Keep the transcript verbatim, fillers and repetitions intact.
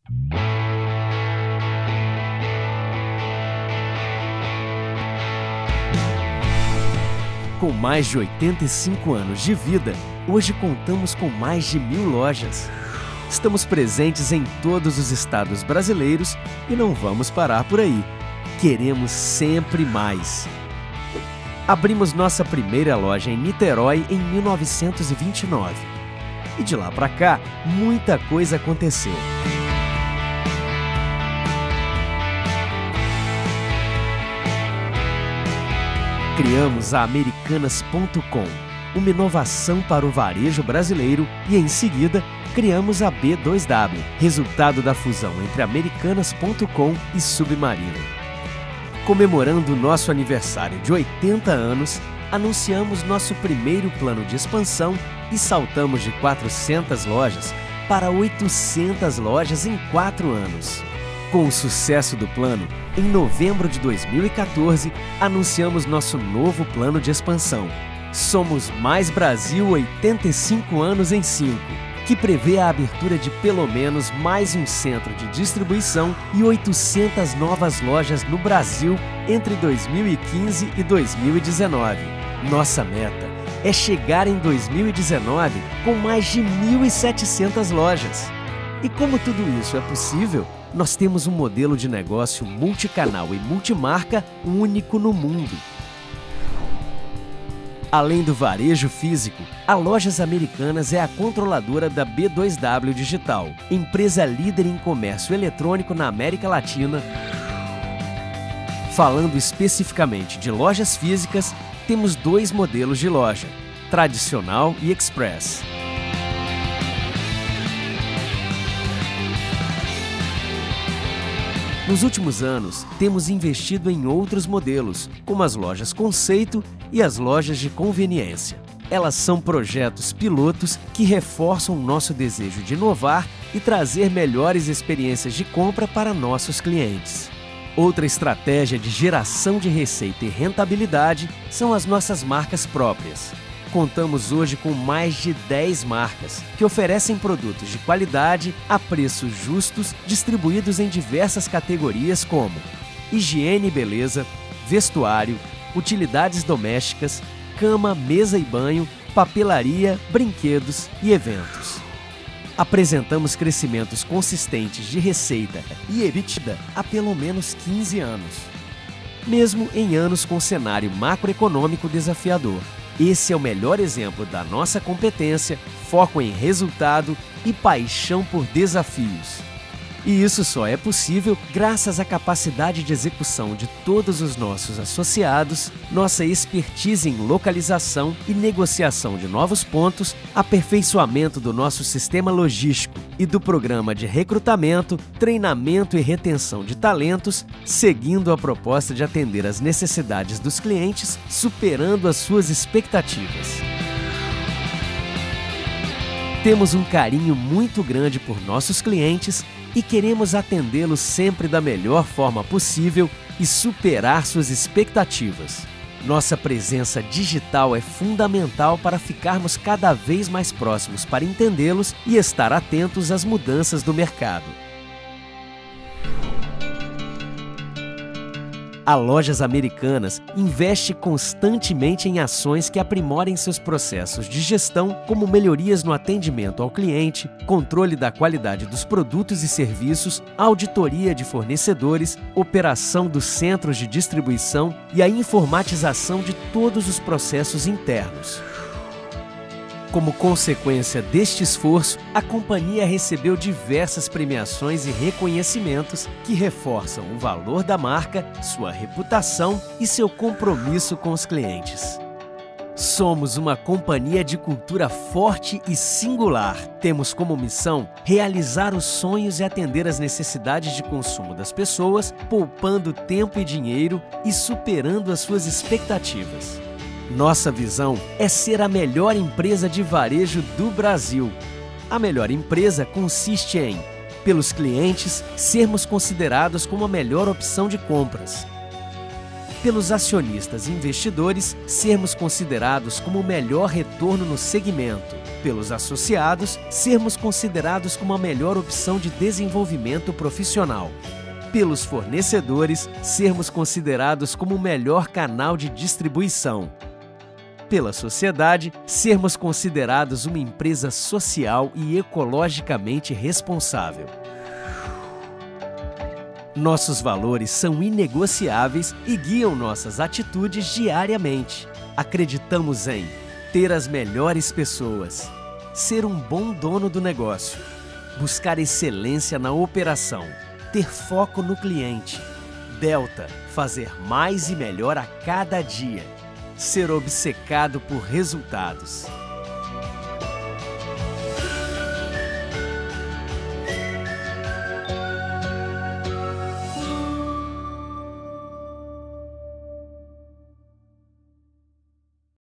Com mais de oitenta e cinco anos de vida, hoje contamos com mais de mil lojas. Estamos presentes em todos os estados brasileiros e não vamos parar por aí. Queremos sempre mais. Abrimos nossa primeira loja em Niterói em mil novecentos e vinte e nove. E de lá para cá, muita coisa aconteceu. Criamos a Americanas ponto com, uma inovação para o varejo brasileiro, e em seguida criamos a B dois W, resultado da fusão entre Americanas ponto com e Submarino. Comemorando nosso aniversário de oitenta anos, anunciamos nosso primeiro plano de expansão e saltamos de quatrocentas lojas para oitocentas lojas em quatro anos. Com o sucesso do plano, em novembro de dois mil e quatorze, anunciamos nosso novo plano de expansão. Somos Mais Brasil oitenta e cinco anos em cinco, que prevê a abertura de pelo menos mais um centro de distribuição e oitocentas novas lojas no Brasil entre dois mil e quinze e dois mil e dezenove. Nossa meta é chegar em dois mil e dezenove com mais de mil e setecentas lojas. E como tudo isso é possível, nós temos um modelo de negócio multicanal e multimarca único no mundo. Além do varejo físico, a Lojas Americanas é a controladora da B dois W Digital, empresa líder em comércio eletrônico na América Latina. Falando especificamente de lojas físicas, temos dois modelos de loja, tradicional e express. Nos últimos anos, temos investido em outros modelos, como as lojas conceito e as lojas de conveniência. Elas são projetos pilotos que reforçam o nosso desejo de inovar e trazer melhores experiências de compra para nossos clientes. Outra estratégia de geração de receita e rentabilidade são as nossas marcas próprias. Contamos hoje com mais de dez marcas, que oferecem produtos de qualidade a preços justos, distribuídos em diversas categorias como higiene e beleza, vestuário, utilidades domésticas, cama, mesa e banho, papelaria, brinquedos e eventos. Apresentamos crescimentos consistentes de receita e EBITDA há pelo menos quinze anos, mesmo em anos com cenário macroeconômico desafiador. Esse é o melhor exemplo da nossa competência, foco em resultado e paixão por desafios. E isso só é possível graças à capacidade de execução de todos os nossos associados, nossa expertise em localização e negociação de novos pontos, aperfeiçoamento do nosso sistema logístico e do programa de recrutamento, treinamento e retenção de talentos, seguindo a proposta de atender às necessidades dos clientes, superando as suas expectativas. Temos um carinho muito grande por nossos clientes e queremos atendê-los sempre da melhor forma possível e superar suas expectativas. Nossa presença digital é fundamental para ficarmos cada vez mais próximos para entendê-los e estar atentos às mudanças do mercado. A Lojas Americanas investe constantemente em ações que aprimorem seus processos de gestão, como melhorias no atendimento ao cliente, controle da qualidade dos produtos e serviços, auditoria de fornecedores, operação dos centros de distribuição e a informatização de todos os processos internos. Como consequência deste esforço, a companhia recebeu diversas premiações e reconhecimentos que reforçam o valor da marca, sua reputação e seu compromisso com os clientes. Somos uma companhia de cultura forte e singular. Temos como missão realizar os sonhos e atender às necessidades de consumo das pessoas, poupando tempo e dinheiro e superando as suas expectativas. Nossa visão é ser a melhor empresa de varejo do Brasil. A melhor empresa consiste em, pelos clientes, sermos considerados como a melhor opção de compras. Pelos acionistas e investidores, sermos considerados como o melhor retorno no segmento. Pelos associados, sermos considerados como a melhor opção de desenvolvimento profissional. Pelos fornecedores, sermos considerados como o melhor canal de distribuição. Pela sociedade, sermos considerados uma empresa social e ecologicamente responsável. Nossos valores são inegociáveis e guiam nossas atitudes diariamente. Acreditamos em ter as melhores pessoas, ser um bom dono do negócio, buscar excelência na operação, ter foco no cliente. Delta, fazer mais e melhor a cada dia. Ser obcecado por resultados.